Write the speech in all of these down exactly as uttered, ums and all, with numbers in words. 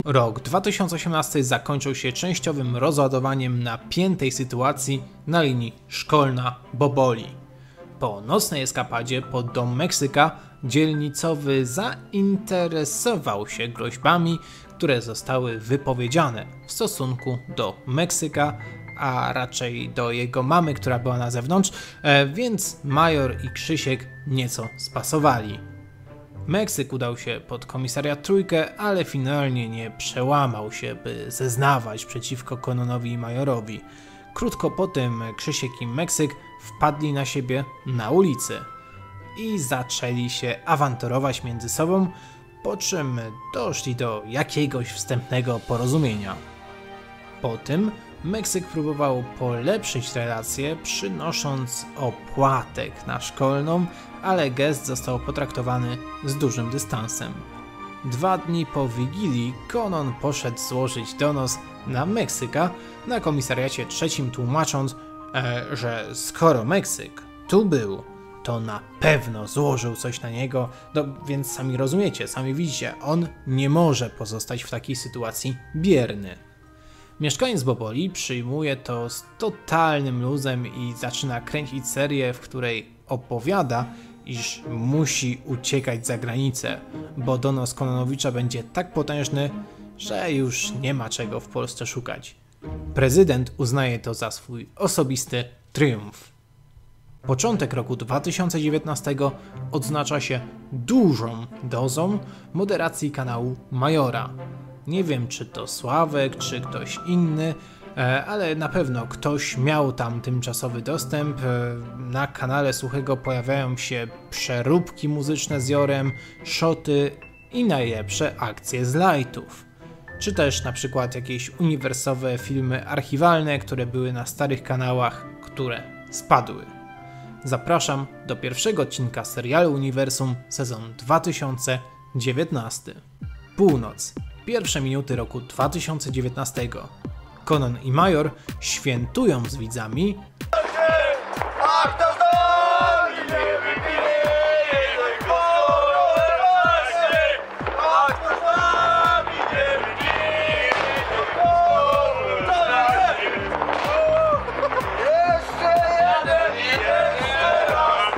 Rok dwa tysiące osiemnasty zakończył się częściowym rozładowaniem napiętej sytuacji na linii Szkolna-Boboli. Po nocnej eskapadzie pod dom Meksyka dzielnicowy zainteresował się groźbami, które zostały wypowiedziane w stosunku do Meksyka, a raczej do jego mamy, która była na zewnątrz, więc Major i Krzysiek nieco spasowali. Meksyk udał się pod komisariat Trójkę, ale finalnie nie przełamał się, by zeznawać przeciwko Cononowi i Majorowi. Krótko po tym Krzysiek i Meksyk wpadli na siebie na ulicy i zaczęli się awanturować między sobą, po czym doszli do jakiegoś wstępnego porozumienia. Po tym Meksyk próbował polepszyć relacje, przynosząc opłatek na Szkolną, ale gest został potraktowany z dużym dystansem. Dwa dni po Wigilii Conon poszedł złożyć donos na Meksyka na komisariacie trzecim, tłumacząc, e, że skoro Meksyk tu był, to na pewno złożył coś na niego, no więc sami rozumiecie, sami widzicie, on nie może pozostać w takiej sytuacji bierny. Mieszkaniec Boboli przyjmuje to z totalnym luzem i zaczyna kręcić serię, w której opowiada, iż musi uciekać za granicę, bo donos Kononowicza będzie tak potężny, że już nie ma czego w Polsce szukać. Prezydent uznaje to za swój osobisty triumf. Początek roku dwa tysiące dziewiętnastego odznacza się dużą dozą moderacji kanału Majora. Nie wiem, czy to Sławek, czy ktoś inny, ale na pewno ktoś miał tam tymczasowy dostęp. Na kanale Suchego pojawiają się przeróbki muzyczne z Jorem, szoty i najlepsze akcje z lightów. Czy też na przykład jakieś uniwersowe filmy archiwalne, które były na starych kanałach, które spadły. Zapraszam do pierwszego odcinka serialu Uniwersum, sezon dwa tysiące dziewiętnasty. Północ. Pierwsze minuty roku dwa tysiące dziewiętnastego. Conon i Major świętują z widzami, a kto z nami nie wypije, a kto z nami nie wypije, jeszcze jeden, jeszcze raz,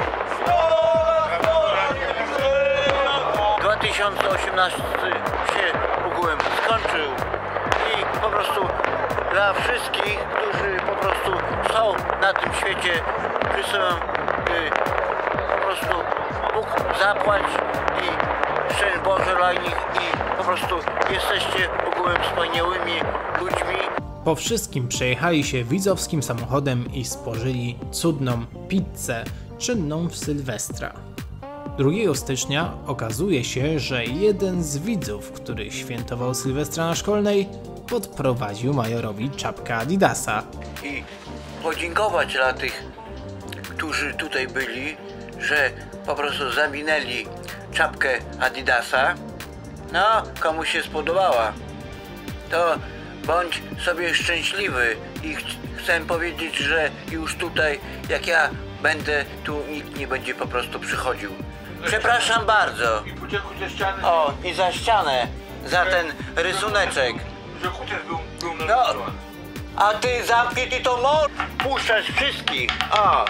dwa tysiące osiemnasty się ogółem skończył i po prostu dla wszystkich, którzy po prostu są na tym świecie, przysyłam y, po prostu Bóg zapłać i szczęść Boże dla nich i po prostu jesteście ogółem wspaniałymi ludźmi. Po wszystkim przejechali się widzowskim samochodem i spożyli cudną pizzę czynną w Sylwestra. drugiego stycznia okazuje się, że jeden z widzów, który świętował Sylwestra na Szkolnej, podprowadził Majorowi czapkę Adidasa. I podziękować dla tych, którzy tutaj byli, że po prostu zawinęli czapkę Adidasa. No, komu się spodobała, to bądź sobie szczęśliwy i ch chcę powiedzieć, że już tutaj, jak ja będę, tu nikt nie będzie po prostu przychodził. Przepraszam bardzo. I podziękuj za ścianę. O, i za ścianę, za ten rysuneczek. Że chociaż był, był No, narysowany. a ty zamknij ty to mo... Puszczasz wszystkich. O.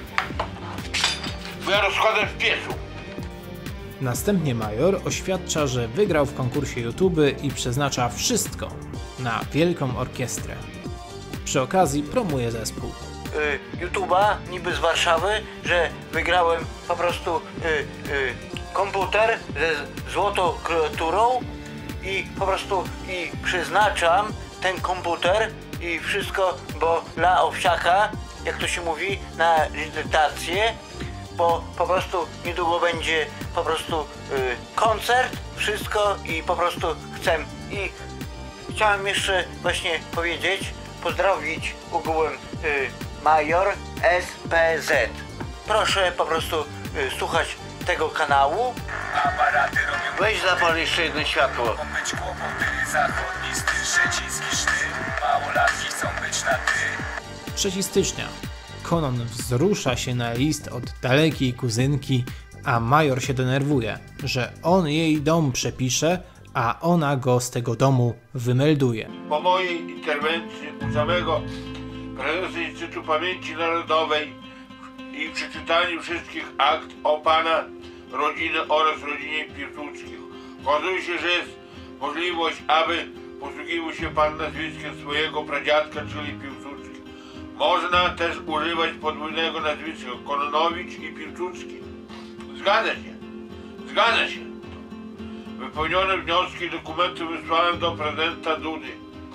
Bo ja rozkładem w piecu. Następnie Major oświadcza, że wygrał w konkursie YouTube i przeznacza wszystko na wielką orkiestrę. Przy okazji promuje zespół. Y, YouTube'a, niby z Warszawy, że wygrałem po prostu y, y, komputer ze złotą klawiaturą i po prostu i przeznaczam ten komputer i wszystko, bo dla owsiaka, jak to się mówi, na licytację, bo po prostu niedługo będzie po prostu y, koncert, wszystko i po prostu chcę. I chciałem jeszcze właśnie powiedzieć, pozdrowić ogółem y, Major S P Z. Proszę po prostu y, słuchać tego kanału. Aparaty robią. Weź zapal jeszcze jedno światło. Być kłopoty, zachodni styl, szczeciński sztyl. Małolatki chcą być na ty. trzeciego stycznia. Conon wzrusza się na list od dalekiej kuzynki, a Major się denerwuje, że on jej dom przepisze, a ona go z tego domu wymelduje. Po mojej interwencji u samego prezesa Instytutu Pamięci Narodowej i przeczytaniu wszystkich akt o pana rodziny oraz rodzinie Piłsudskich okazuje się, że jest możliwość, aby posługiwał się pan nazwiskiem swojego pradziadka, czyli Piłsudski. Można też używać podwójnego nazwiska Kononowicz i Piłsudski. Zgadza się. Zgadza się. Wypełnione wnioski i dokumenty wysłałem do prezydenta Dudy.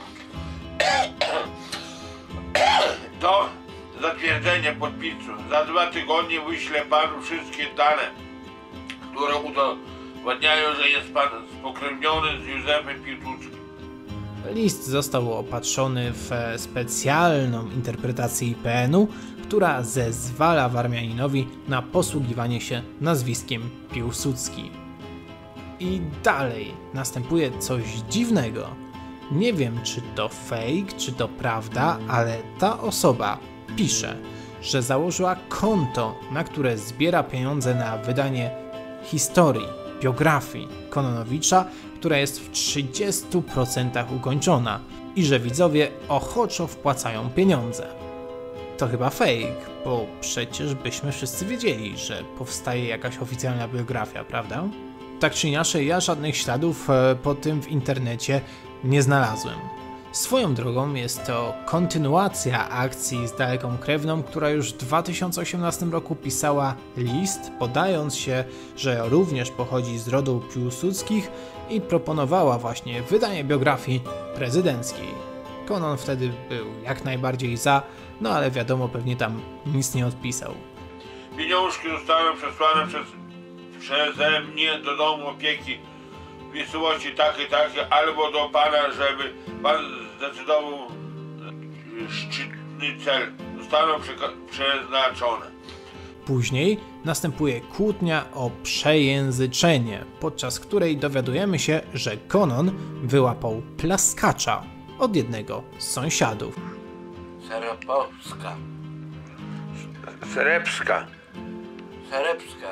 Do zatwierdzenia podpisu. Za dwa tygodnie wyślę panu wszystkie dane, które udowadniają, że jest pan spokrewniony z Józefem Piłsudskim. List został opatrzony w specjalną interpretację I P N u, która zezwala Warmianinowi na posługiwanie się nazwiskiem Piłsudski. I dalej następuje coś dziwnego. Nie wiem, czy to fake, czy to prawda, ale ta osoba pisze, że założyła konto, na które zbiera pieniądze na wydanie historii, biografii Kononowicza, która jest w trzydziestu procentach ukończona i że widzowie ochoczo wpłacają pieniądze. To chyba fake, bo przecież byśmy wszyscy wiedzieli, że powstaje jakaś oficjalna biografia, prawda? Tak czy inaczej, ja żadnych śladów po tym w internecie nie znalazłem. Swoją drogą jest to kontynuacja akcji z daleką krewną, która już w dwa tysiące osiemnastym roku pisała list, podając się, że również pochodzi z rodu Piłsudskich i proponowała właśnie wydanie biografii prezydenckiej. Konon wtedy był jak najbardziej za, no ale wiadomo, pewnie tam nic nie odpisał. Pieniążki zostały przesłane przez, przeze mnie do domu opieki w miejscowości takie, takie, albo do pana, żeby pan zdecydował szczytny cel. Zostaną przeznaczone. Później następuje kłótnia o przejęzyczenie, podczas której dowiadujemy się, że Konon wyłapał plaskacza od jednego z sąsiadów. Serepowska. Serepska. Serepska.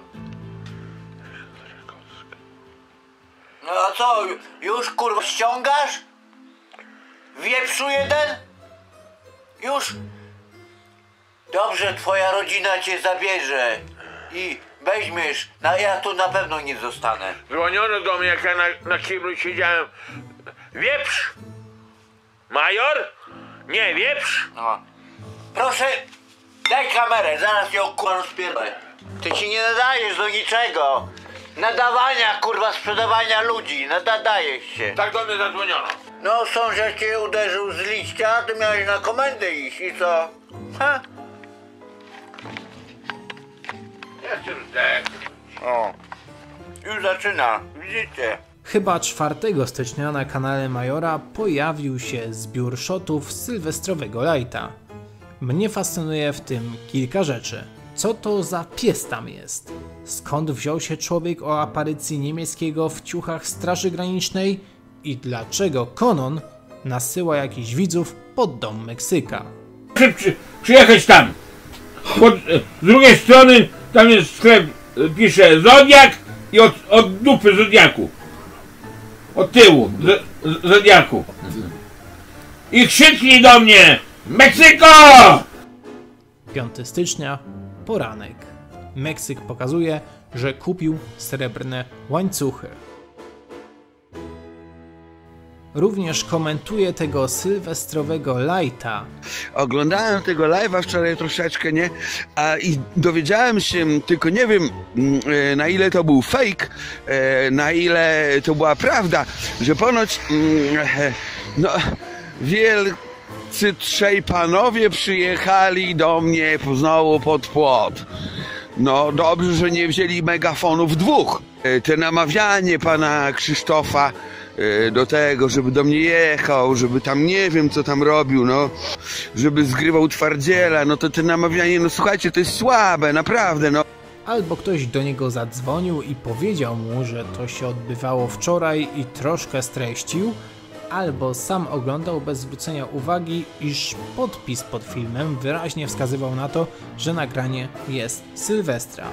No a co, już kurwa ściągasz? Wieprzu jeden? Już? Dobrze, twoja rodzina cię zabierze i weźmiesz, no ja tu na pewno nie zostanę. Dzwoniono do mnie, jak ja na, na kiblu siedziałem. Wieprz? Major? Nie, wieprz? No. Proszę, daj kamerę, zaraz ją kurwa rozpierdolę. Ty ci nie nadajesz do niczego. Nadawania, kurwa, sprzedawania ludzi, nadajesz się. Tak do mnie zadzwoniono. No, sąsiad cię uderzył z liścia, a ty miałeś na komendę iść i co? Ha? Jestem zdech. O, już zaczyna, widzicie? Chyba czwartego stycznia na kanale Majora pojawił się zbiór shotów sylwestrowego lajta. Mnie fascynuje w tym kilka rzeczy. Co to za pies tam jest? Skąd wziął się człowiek o aparycji niemieckiego w ciuchach Straży Granicznej? I dlaczego Konon nasyła jakichś widzów pod dom Meksyka? Proszę przy, przyjechać tam. Pod, z drugiej strony tam jest sklep, pisze Zodiak i od, od dupy Zodiaku. Od tyłu z, z, Zodiaku. I krzyknij do mnie: Meksyko! piątego stycznia, poranek. Meksyk pokazuje, że kupił srebrne łańcuchy. Również komentuje tego sylwestrowego lajta. Oglądałem tego live'a wczoraj troszeczkę, nie? A i dowiedziałem się, tylko nie wiem na ile to był fake, na ile to była prawda, że ponoć no, wielcy trzej panowie przyjechali do mnie znowu pod płot. No dobrze, że nie wzięli megafonów dwóch. Te namawianie pana Krzysztofa do tego, żeby do mnie jechał, żeby tam nie wiem co tam robił, no, żeby zgrywał twardziela, no to te namawianie, no słuchajcie, to jest słabe, naprawdę, no. Albo ktoś do niego zadzwonił i powiedział mu, że to się odbywało wczoraj i troszkę streścił, albo sam oglądał bez zwrócenia uwagi, iż podpis pod filmem wyraźnie wskazywał na to, że nagranie jest Sylwestra.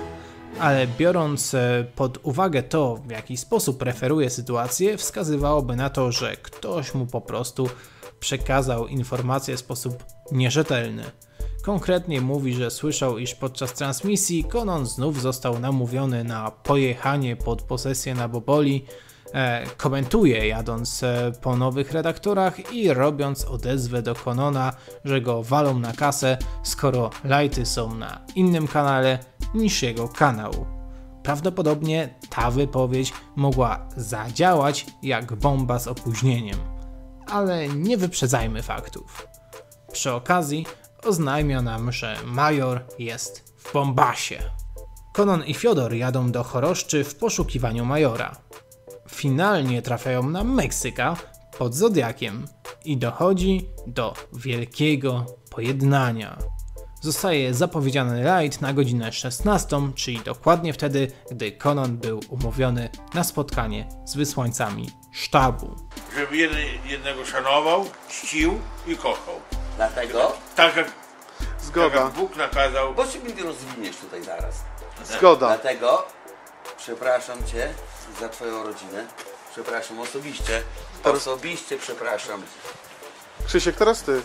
ale biorąc pod uwagę to, w jaki sposób preferuje sytuację, wskazywałoby na to, że ktoś mu po prostu przekazał informację w sposób nierzetelny. Konkretnie mówi, że słyszał, iż podczas transmisji Conan znów został namówiony na pojechanie pod posesję na Boboli. E, komentuje jadąc e, po nowych redaktorach i robiąc odezwę do Conana, że go walą na kasę, skoro lighty są na innym kanale niż jego kanał. Prawdopodobnie ta wypowiedź mogła zadziałać jak bomba z opóźnieniem, ale nie wyprzedzajmy faktów. Przy okazji oznajmia nam, że Major jest w Bombasie. Conan i Fiodor jadą do Choroszczy w poszukiwaniu Majora. Finalnie trafiają na Meksyka pod Zodiakiem i dochodzi do wielkiego pojednania. Zostaje zapowiedziany rajd na godzinę szesnastą, czyli dokładnie wtedy, gdy Conan był umówiony na spotkanie z wysłańcami sztabu. Żeby jeden jednego szanował, czcił i kochał. Dlatego? Tak jak, Zgoda. tak jak Bóg nakazał. Bo się mi rozwiniesz tutaj zaraz. Zgoda. Dlatego przepraszam Cię za Twoją rodzinę. Przepraszam osobiście. Osobiście przepraszam. Krzysiek, teraz ty.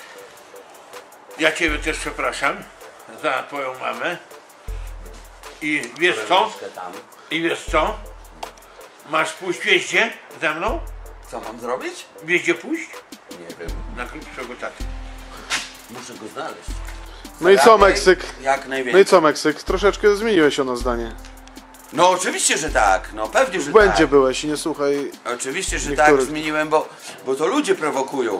Ja Ciebie też przepraszam za Twoją mamę. I wiesz co? Tam. I wiesz co? Masz pójść wieździe ze mną? Co mam zrobić? Wieździe pójść? Nie wiem. Na klub swojego taty. Muszę go znaleźć. No i co, Zarabiaj Meksyk? Jak No najwięcej. i co, Meksyk? Troszeczkę zmieniłeś ono zdanie. No oczywiście, że tak. No pewnie, że W błędzie tak. byłeś i nie słuchaj. Oczywiście, że niektórych. tak zmieniłem, bo, bo to ludzie prowokują.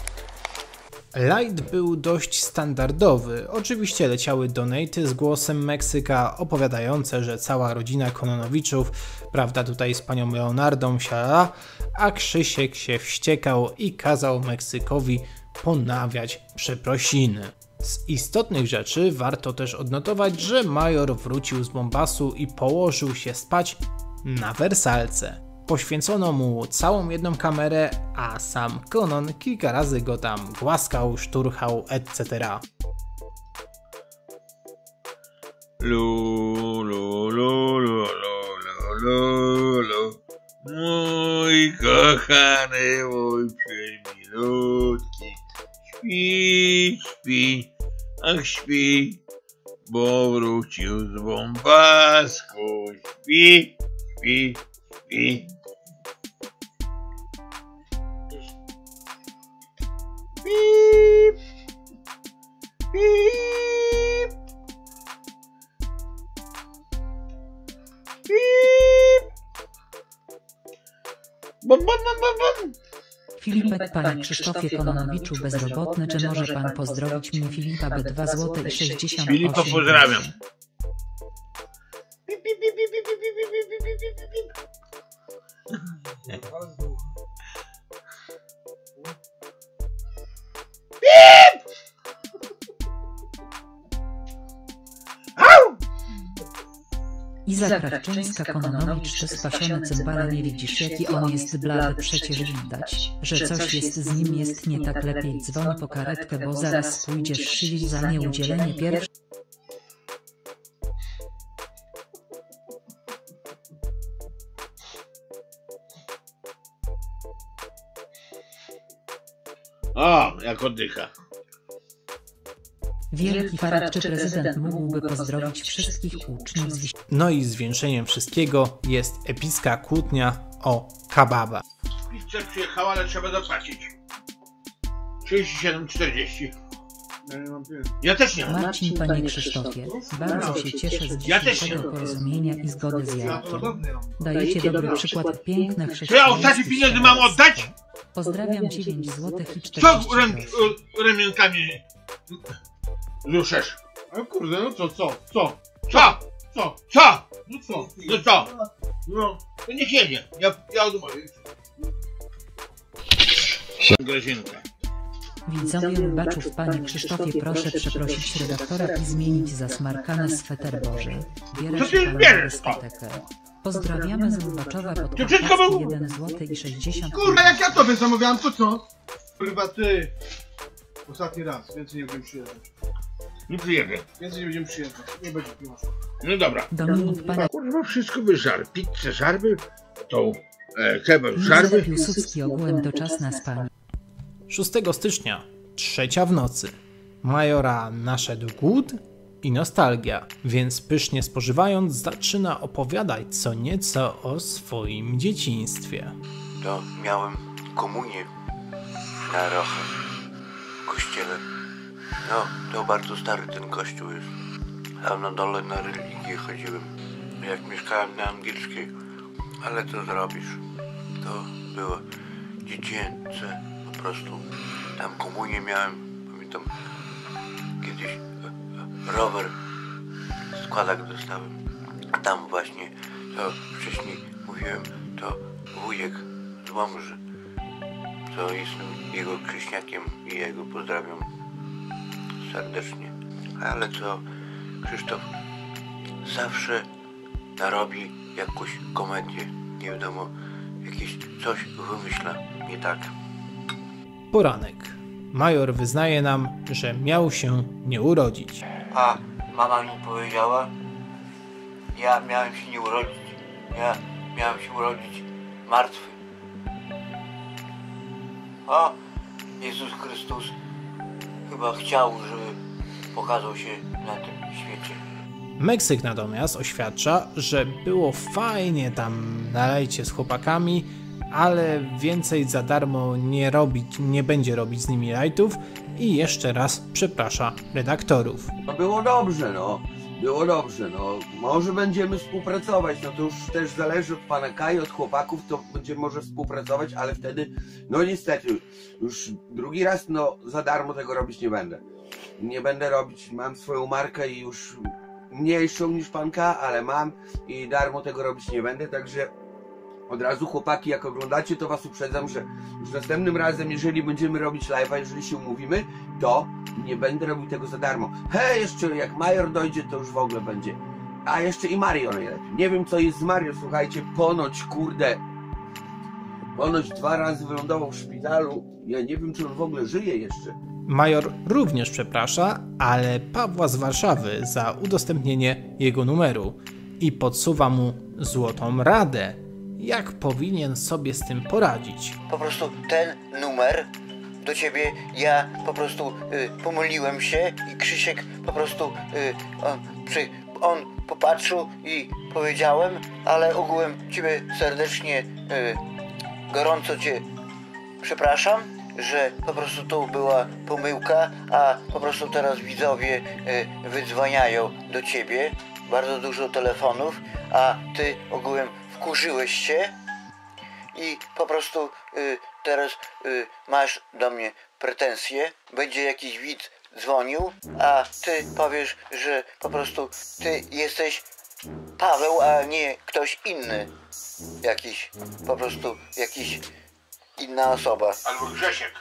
Rajd był dość standardowy. Oczywiście leciały donaty z głosem Meksyka opowiadające, że cała rodzina Konanowiczów, prawda tutaj z panią Leonardą, siara, a Krzysiek się wściekał i kazał Meksykowi ponawiać przeprosiny. Z istotnych rzeczy warto też odnotować, że Major wrócił z Bombasu i położył się spać na wersalce. Poświęcono mu całą jedną kamerę, a sam Conan kilka razy go tam głaskał, szturchał, et cetera. Lu, lu, lu, lu, lu, lu, lu. Mój kochany, mój przemilutki. Śpi, śpi, ach śpi, bo wrócił z Bombasku. Śpi, śpi, śpi. Pip, pip, pip. Bum, bum, bum, bum, bum. Filipek, panie Krzysztofie Kononowiczu bezrobotny, czy może pan pozdrowić mi Filipa B dwa złote i sześćdziesiąt osiem Filipa pozdrawiam. Pip, pip, pip, pip, pip, pip, pip, pip, pip, pip, pip. Iza Krawczyńska Kononowicz, ty spasiony cymbale, nie widzisz jaki on jest blady, przecież widać, że coś jest z nim jest nie tak, lepiej dzwoń po karetkę, bo zaraz pójdziesz szyć za nieudzielenie pierwszej. O, jak oddycha. Wielki Farad, czy prezydent mógłby pozdrowić wszystkich uczniów z Wiś... No i zwieńczeniem wszystkiego jest epicka kłótnia o kababa. Pizza przyjechała, ale trzeba zapłacić. trzydzieści siedem czterdzieści. Ja też nie mam. Marcin, panie Krzysztofie, bardzo się cieszę z Ja też nie dzisiejszego mam. porozumienia i zgody z Jarkiem. Dajecie dobry przykład, piękne Czy ja chrześcijaństwo. ostatnie pieniądze mam oddać? Pozdrawiam, dziewięć złotych i Co czterdzieści rem, groszy. ramionkami ruszesz? A kurde, no to co? Co? Co? Co? Co? No co? No co? No. To niech jedzie. Ja, ja odmówię. Grażynka. Widzowie Baczów, panie Krzysztofie, proszę przeprosić redaktora i zmienić zasmarkane sweter Boży. Bierę Co ty się pan na bierzesz, dyskotekę. Pozdrawiamy z Lubaczowa pod To wszystko było- jeden złoty i sześćdziesiąt. Kurwa, jak ja tobie zamawiałem, to co? Kurwa ty. Ostatni raz, więcej nie wiem przyjeżdżać. Nie przyjedę. Więcej nie będziemy przyjeżdżać. Nie będzie piła. No dobra. Dominik Pana Kurwa, wszystko wyżar. Pizzę żarby, tą e, kebab żarby. Józef Piłsudski ogółem to czas na spanie. szóstego stycznia, trzecia w nocy. Majora naszedł głód i nostalgia, więc pysznie spożywając zaczyna opowiadać co nieco o swoim dzieciństwie. To miałem komunię na Rochę w kościele. No, to bardzo stary ten kościół jest. A na dole na religię chodziłem, jak mieszkałem na Angielskiej. Ale co zrobisz? To było dziecięce po prostu. Tam komunię miałem, pamiętam, kiedyś rower, składak dostałem. A tam właśnie, to wcześniej mówiłem, to wujek z Łomży, to jestem jego krzyśniakiem i jego pozdrawiam serdecznie. Ale co Krzysztof zawsze narobi jakąś komedię, nie wiadomo, jakieś coś wymyśla nie tak. Poranek. Major wyznaje nam, że miał się nie urodzić. A mama mi powiedziała, ja miałem się nie urodzić, ja miałem się urodzić martwy. A Jezus Chrystus chyba chciał, żeby pokazał się na tym świecie. Meksyk natomiast oświadcza, że było fajnie tam na lejcie z chłopakami, ale więcej za darmo nie robić, nie będzie robić z nimi rajtów i jeszcze raz przeprasza redaktorów. No było dobrze, no. Było dobrze, no. Może będziemy współpracować, no to już też zależy od pana Kai, od chłopaków, to będziemy może współpracować, ale wtedy, no niestety, już drugi raz, no za darmo tego robić nie będę. Nie będę robić, mam swoją markę i już mniejszą niż pan K, ale mam i darmo tego robić nie będę, także od razu chłopaki, jak oglądacie, to was uprzedzam, że już następnym razem, jeżeli będziemy robić live'a, jeżeli się umówimy, to nie będę robił tego za darmo. Hej, jeszcze jak Major dojdzie, to już w ogóle będzie. A jeszcze i Mario najlepiej. Nie wiem, co jest z Mario, słuchajcie, ponoć, kurde, ponoć dwa razy wylądował w szpitalu. Ja nie wiem, czy on w ogóle żyje jeszcze. Major również przeprasza, ale Pawła z Warszawy za udostępnienie jego numeru i podsuwa mu złotą radę, jak powinien sobie z tym poradzić. Po prostu ten numer do ciebie, ja po prostu y, pomyliłem się i Krzysiek po prostu y, on, przy, on popatrzył i powiedziałem, ale ogółem ciebie serdecznie, y, gorąco cię przepraszam, że po prostu to była pomyłka, a po prostu teraz widzowie y, wydzwaniają do ciebie, bardzo dużo telefonów, a ty ogółem wkurzyłeś się i po prostu y, teraz y, masz do mnie pretensje, będzie jakiś widz dzwonił, a ty powiesz, że po prostu ty jesteś Paweł, a nie ktoś inny, jakiś, po prostu jakiś inna osoba. Albo Grzesiek.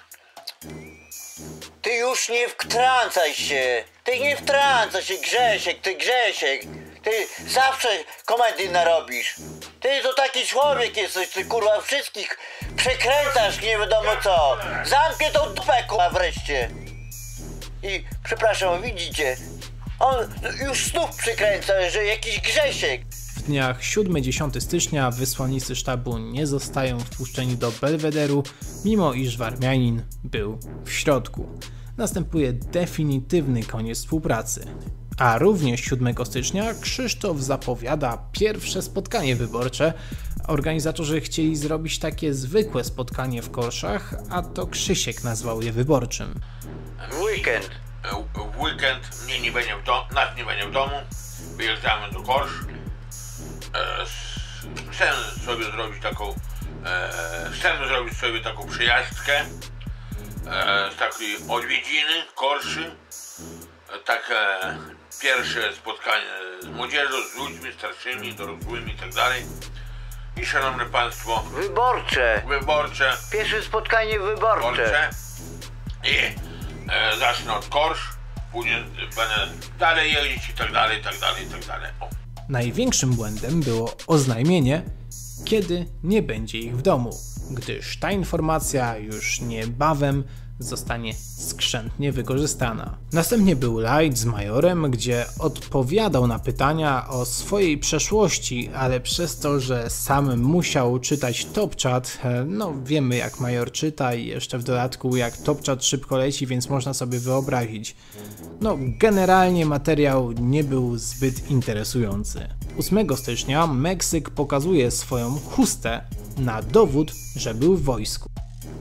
Ty już nie wtrącaj się, ty nie wtrącaj się, Grzesiek, ty Grzesiek. Ty zawsze komedii narobisz. Ty to taki człowiek jesteś, ty kurwa wszystkich przekręcasz nie wiadomo co. Zamknij tą dupę kurwa wreszcie. I przepraszam, widzicie, on już znów przykręca, że jakiś Grzesiek. W dniach siódmego do dziesiątego stycznia wysłannicy sztabu nie zostają wpuszczeni do Belwederu, mimo iż Warmianin był w środku. Następuje definitywny koniec współpracy. A również siódmego stycznia Krzysztof zapowiada pierwsze spotkanie wyborcze. Organizatorzy chcieli zrobić takie zwykłe spotkanie w Korszach, a to Krzysiek nazwał je wyborczym. W weekend. W weekend mnie nie będzie w domu, nas nie będzie w domu. Wyjeżdżamy do Korsz. E, chcemy sobie zrobić taką, e, chcemy zrobić sobie taką przejażdżkę e, z takiej odwiedziny Korszy. E, takie pierwsze spotkanie z młodzieżą, z ludźmi starszymi, dorosłymi i tak dalej. I szanowne państwo, Wyborcze. wyborcze. Pierwsze spotkanie wyborcze. wyborcze. I e, zacznę od Korsz, później będę dalej jeździć i tak dalej, i tak dalej, i tak dalej. O. Największym błędem było oznajmienie, kiedy nie będzie ich w domu, gdyż ta informacja już niebawem zostanie skrzętnie wykorzystana. Następnie był Light z Majorem, gdzie odpowiadał na pytania o swojej przeszłości, ale przez to, że sam musiał czytać Top Chat, no wiemy jak Major czyta i jeszcze w dodatku jak Top Chat szybko leci, więc można sobie wyobrazić. No generalnie materiał nie był zbyt interesujący. ósmego stycznia Meksyk pokazuje swoją chustę na dowód, że był w wojsku.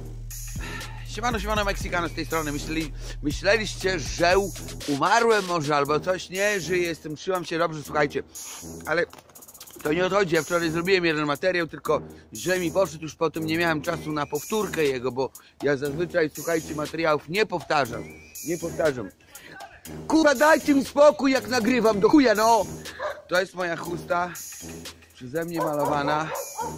Siemano, siemano, Meksykano z tej strony. Myśleli, myśleliście, że umarłem może albo coś? Nie, że jestem, trzymam się dobrze, słuchajcie. Ale to nie odchodzi, ja wczoraj zrobiłem jeden materiał, tylko że mi poszedł, już potem nie miałem czasu na powtórkę jego, bo ja zazwyczaj, słuchajcie, materiałów nie powtarzam. Nie powtarzam. Kurwa, dajcie mi spokój, jak nagrywam, do chuja, no! To jest moja chusta, przeze mnie malowana.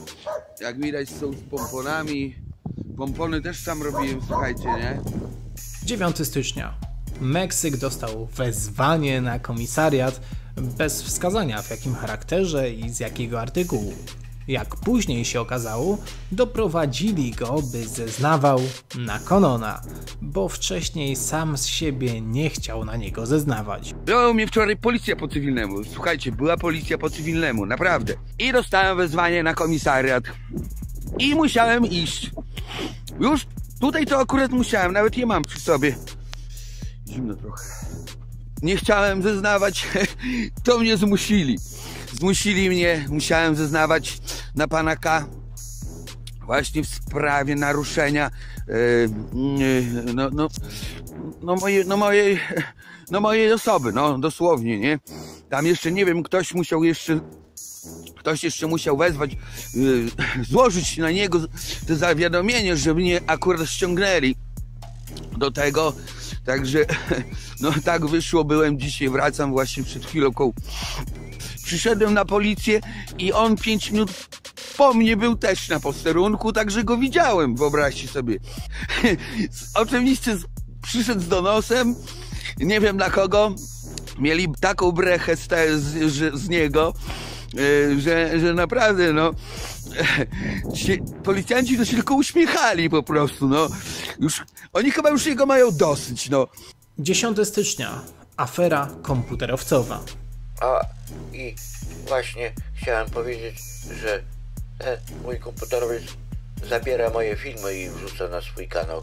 Jak widać, są z pomponami. Pompony też sam robiłem, słuchajcie, nie? dziewiątego stycznia. Meksyk dostał wezwanie na komisariat bez wskazania w jakim charakterze i z jakiego artykułu. Jak później się okazało, doprowadzili go, by zeznawał na Conona, bo wcześniej sam z siebie nie chciał na niego zeznawać. Była mnie wczoraj policja po cywilnemu, słuchajcie, była policja po cywilnemu, naprawdę. I dostałem wezwanie na komisariat i musiałem iść. Już tutaj to akurat musiałem, nawet je mam przy sobie. Zimno trochę. Nie chciałem zeznawać, to mnie zmusili. Zmusili mnie, musiałem zeznawać na pana K. Właśnie w sprawie naruszenia yy, yy, no, no, no, mojej, no, mojej, no mojej osoby, no dosłownie, nie? Tam jeszcze, nie wiem, ktoś musiał jeszcze Ktoś jeszcze musiał wezwać, yy, złożyć na niego to zawiadomienie, że mnie akurat ściągnęli do tego. Także, no tak wyszło, byłem dzisiaj, wracam właśnie przed chwilą. Przyszedłem na policję i on pięć minut po mnie był też na posterunku, także go widziałem, wyobraźcie sobie. Oczywiście przyszedł z donosem, nie wiem na kogo, mieli taką brechę z, te, z, z niego, Że, że naprawdę, no, się, policjanci to się tylko uśmiechali po prostu, no, już, oni chyba już jego mają dosyć, no. dziesiątego stycznia, afera komputerowcowa. A i właśnie chciałem powiedzieć, że ten mój komputerowiec zabiera moje filmy i wrzuca na swój kanał.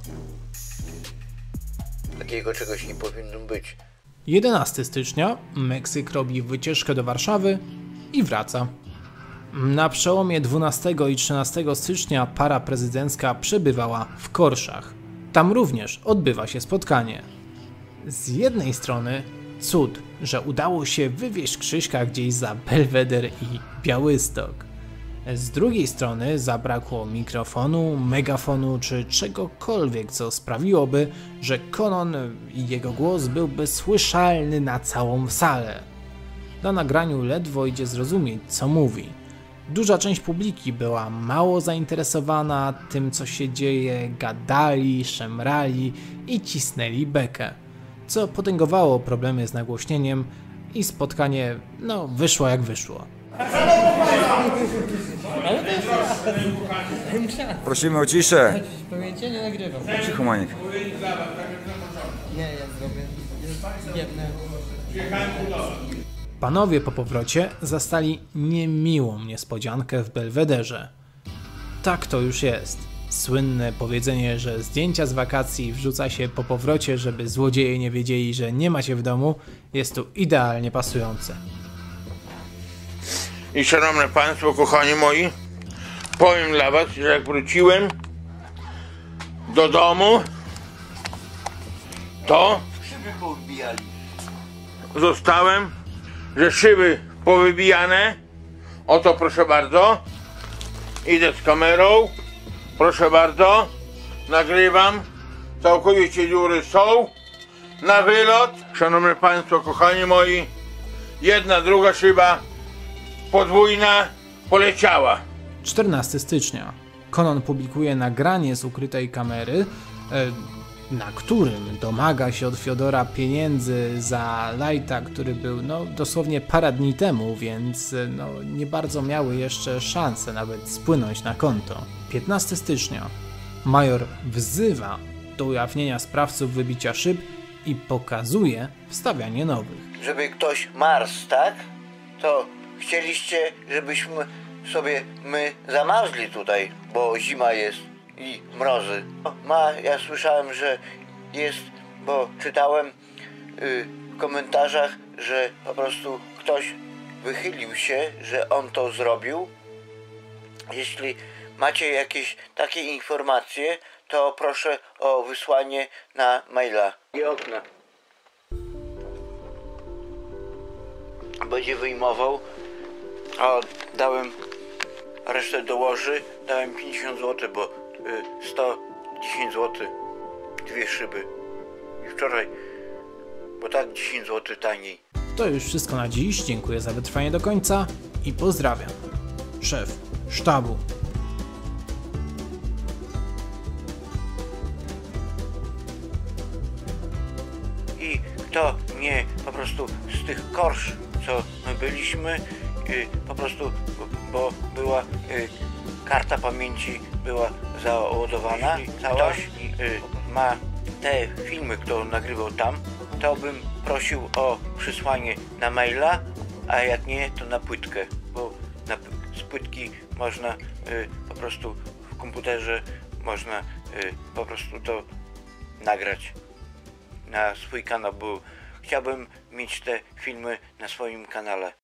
Takiego czegoś nie powinno być. jedenastego stycznia Meksyk robi wycieczkę do Warszawy i wraca. Na przełomie dwunastego i trzynastego stycznia para prezydencka przebywała w Korszach. Tam również odbywa się spotkanie. Z jednej strony cud, że udało się wywieźć Krzyśka gdzieś za Belweder i Białystok. Z drugiej strony zabrakło mikrofonu, megafonu czy czegokolwiek, co sprawiłoby, że Conon i jego głos byłby słyszalny na całą salę. Na nagraniu ledwo idzie zrozumieć, co mówi. Duża część publiki była mało zainteresowana tym, co się dzieje, gadali, szemrali i cisnęli bekę, co potęgowało problemy z nagłośnieniem i spotkanie, no, wyszło jak wyszło. Prosimy o ciszę. Pamięcie, nie nagrywam. Cicho, Maniek. Nie, ja zrobię. Jedne. Panowie po powrocie zastali niemiłą niespodziankę w Belwederze. Tak to już jest. Słynne powiedzenie, że zdjęcia z wakacji wrzuca się po powrocie, żeby złodzieje nie wiedzieli, że nie ma się w domu, jest tu idealnie pasujące. I szanowne państwo, kochani moi, powiem dla was, że jak wróciłem do domu, to Szyby powbijali. zostałem, że szyby powybijane. Oto proszę bardzo, idę z kamerą, proszę bardzo, nagrywam, całkowicie dziury są, na wylot. Szanowni państwo, kochani moi, jedna, druga szyba podwójna poleciała. czternastego stycznia. Conon publikuje nagranie z ukrytej kamery, na którym domaga się od Fiodora pieniędzy za Lighta, który był no, dosłownie parę dni temu, więc no, nie bardzo miały jeszcze szanse nawet spłynąć na konto. piętnastego stycznia. Major wzywa do ujawnienia sprawców wybicia szyb i pokazuje wstawianie nowych. Żeby ktoś marzł, tak? To chcieliście, żebyśmy sobie my zamarzli tutaj, bo zima jest i mrozy. Ma, ja słyszałem, że jest, bo czytałem y, w komentarzach, że po prostu ktoś wychylił się, że on to zrobił. Jeśli macie jakieś takie informacje, to proszę o wysłanie na maila. I okna. Będzie wyjmował. O, dałem, resztę dołoży, dałem pięćdziesiąt złotych, bo y, sto dziesięć złotych, dwie szyby. I wczoraj, bo tak dziesięć złotych taniej. To już wszystko na dziś, dziękuję za wytrwanie do końca i pozdrawiam. Szef sztabu. I kto mnie po prostu z tych korsz, co my byliśmy, y, po prostu, bo była y, karta pamięci była załadowana, ktoś y, ma te filmy, które nagrywał tam, to bym prosił o przysłanie na maila, a jak nie, to na płytkę, bo na, z płytki można y, po prostu w komputerze można y, po prostu to nagrać na swój kanał, bo chciałbym mieć te filmy na swoim kanale.